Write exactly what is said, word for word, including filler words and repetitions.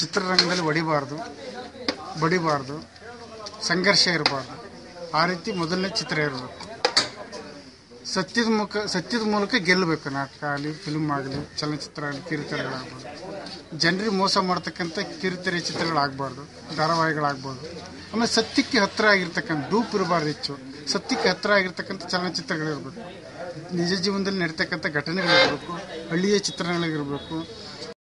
ಚಿತ್ರರಂಗದಲ್ಲಿ ಹೊಡಿಬಾರ್ದು, ಬಡಿಬಾರ್ದು, ಸಂಘರ್ಷ ಇರಬಾರ್ದು. ಆ ರೀತಿ ಮೊದಲನೇ ಚಿತ್ರ ಇರಬೇಕು. ಸತ್ಯದ ಮುಖ ಸತ್ಯದ ಮೂಲಕ ಗೆಲ್ಲಬೇಕು. ನಾಟಕ ಆಗಲಿ, ಫಿಲ್ಮ್ ಆಗಲಿ, ಚಲನಚಿತ್ರ ಆಗಲಿ, ಕಿರುತೆರೆಗಳಾಗ್ಬೋದು. ಜನರಿಗೆ ಮೋಸ ಮಾಡ್ತಕ್ಕಂಥ ಕಿರುತೆರೆ ಚಿತ್ರಗಳಾಗಬಾರ್ದು, ಧಾರಾವಾಹಿಗಳಾಗ್ಬೋದು. ಆಮೇಲೆ ಸತ್ಯಕ್ಕೆ ಹತ್ತಿರ ಆಗಿರ್ತಕ್ಕಂಥ ಡೂಪ್ ಇರಬಾರ್ದು, ಹೆಚ್ಚು ಸತ್ಯಕ್ಕೆ ಹತ್ತಿರ ಆಗಿರ್ತಕ್ಕಂಥ ಚಲನಚಿತ್ರಗಳಿರಬೇಕು. ನಿಜ ಜೀವನದಲ್ಲಿ ನಡೀತಕ್ಕಂಥ ಘಟನೆಗಳಿರಬೇಕು, ಹಳ್ಳಿಯ ಚಿತ್ರಣಗಳಿರಬೇಕು.